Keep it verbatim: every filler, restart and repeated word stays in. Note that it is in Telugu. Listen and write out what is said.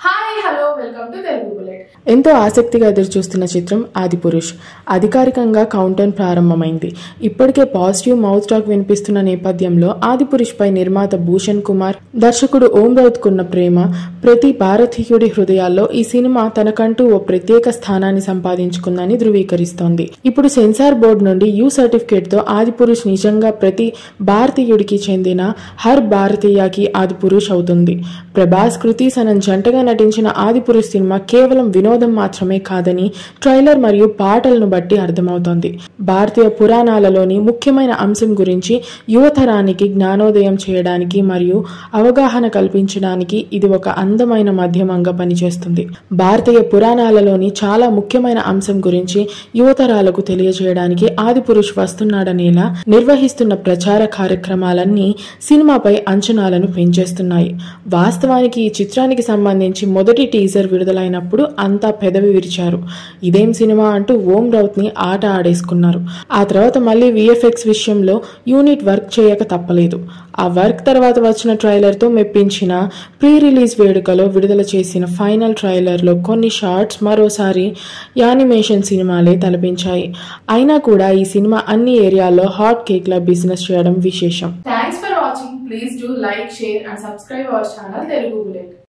Hi hello welcome to Telugu Bullet. ఎంతో ఆసక్తిగా ఎదురుచూస్తున్న చిత్రం ఆదిపురుష్ అధికారికంగా కౌంటౌన్ ప్రారంభమైంది. ఇప్పటికే పాజిటివ్ మౌత్ టాక్ వినిపిస్తున్న నేపథ్యంలో ఆదిపురుష్ పై నిర్మాత భూషణ్ కుమార్, దర్శకుడు ఓం రౌత్ కున్న ప్రేమ ప్రతి భారతీయుడి హృదయాల్లో ఈ సినిమా తనకంటూ ఓ ప్రత్యేక స్థానాన్ని సంపాదించుకుందని ధృవీకరిస్తోంది. ఇప్పుడు సెన్సార్ బోర్డు నుండి యూ సర్టిఫికేట్ తో ఆదిపురుష్ నిజంగా ప్రతి భారతీయుడికి చెందిన హర్ భారతీయకి ఆదిపురుష్ అవుతుంది. ప్రభాస్, కృతి సనన్ జంటగా నటించిన ఆదిపురుష్ సినిమా కేవలం వినోదం మాత్రమే కాదని ట్రైలర్ మరియు పాటలను బట్టి అర్థమవుతోంది. భారతీయ పురాణాలలోని ముఖ్యమైన అంశం గురించి యువతరానికి జ్ఞానోదయం చేయడానికి మరియు అవగాహన కల్పించడానికి ఇది ఒక అందమైన మాధ్యమంగా పనిచేస్తుంది. భారతీయ పురాణాలలోని చాలా ముఖ్యమైన అంశం గురించి యువతరాలకు తెలియజేయడానికి ఆదిపురుష్ వస్తున్నాడనేలా నిర్వహిస్తున్న ప్రచార కార్యక్రమాలన్నీ సినిమాపై అంచనాలను పెంచేస్తున్నాయి. వాస్తవానికి ఈ చిత్రానికి సంబంధించి మొదటి టీజర్ విడుదలైనప్పుడు అంతా పెదవి విరిచారు. ఇదేం సినిమా అంటూ ఓం రౌత్ ని ఆట ఆడేసుకున్నారు. ఆ తర్వాత మళ్ళీ విఎఫ్ఎక్స్ విషయంలో యూనిట్ వర్క్ చేయక తప్పలేదు. ఆ వర్క్ తర్వాత వచ్చిన ట్రైలర్ తో మెప్పించిన ప్రీ రిలీజ్ వేడుకలో విడుదల చేసిన ఫైనల్ ట్రైలర్ లో కొన్ని షార్ట్స్ మరోసారి యానిమేషన్ సినిమాలే తలపించాయి. అయినా కూడా ఈ సినిమా అన్ని ఏరియాల్లో హాట్ కేక్ లా బిజినెస్ చేయడం విశేషం. Thanks for watching. Please do like, share and subscribe our channel Telugu bullet.